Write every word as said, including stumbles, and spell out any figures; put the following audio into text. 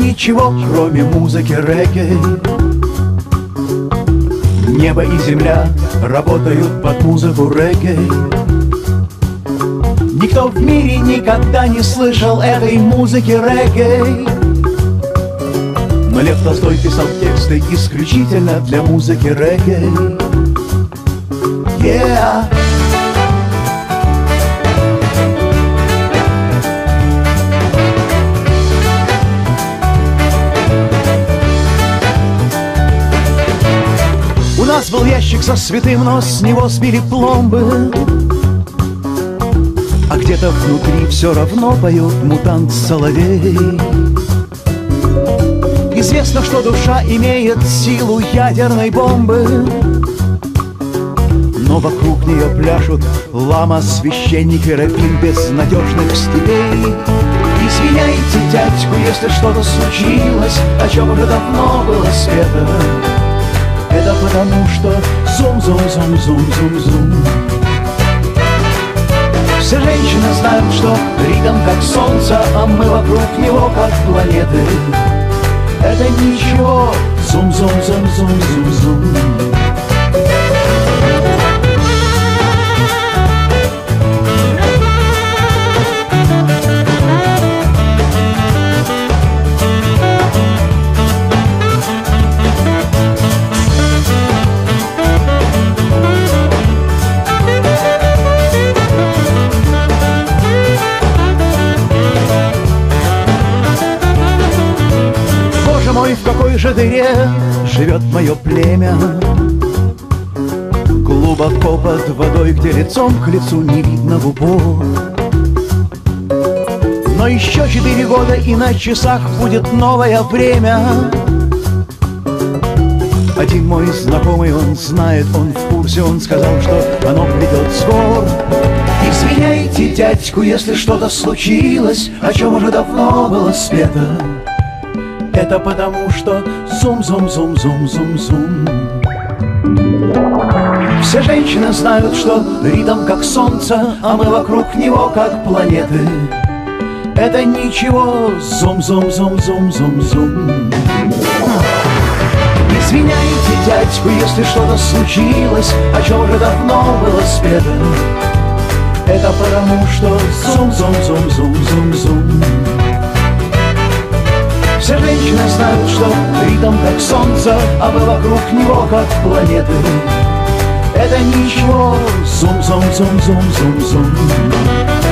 ничего, кроме музыки регги. Небо и земля работают под музыку регги. Никто в мире никогда не слышал этой музыки регги. Но Лев Толстой писал тексты исключительно для музыки регги. Yeah. У нас был ящик со святым, но с него сбили пломбы. А где-то внутри все равно поет мутант-соловей. Известно, что душа имеет силу ядерной бомбы, но вокруг нее пляшут лама, священник и рабин безнадежных степей. Извиняйте, дядьку, если что-то случилось, о чем уже давно было спето. Это потому, что зум-зум-зум-зум-зум-зум. Все женщины знают, что ритм как солнце, а мы вокруг него как планеты. Это ничего, зум-зум-зум-зум-зум-зум. В какой же дыре живет мое племя? Глубоко под водой, где лицом к лицу не видно в упор. Но еще четыре года, и на часах будет новое время. Один мой знакомый, он знает, он в курсе, он сказал, что оно придет с гор. Извиняйте, дядьку, если что-то случилось, о чем уже давно было спето. Это потому, что зум-зум-зум-зум-зум-зум. Все женщины знают, что ритм как солнце, а мы вокруг него как планеты. Это ничего, зум-зум-зум-зум-зум-зум. Извиняйте, дядьку, если что-то случилось, о чем уже давно было спето. Это потому, что зум-зум-зум-зум-зум-зум. Все женщины знают, что ритм как солнце, а мы вокруг него как планеты. Это ничего, зум-зум-зум-зум-зум-зум.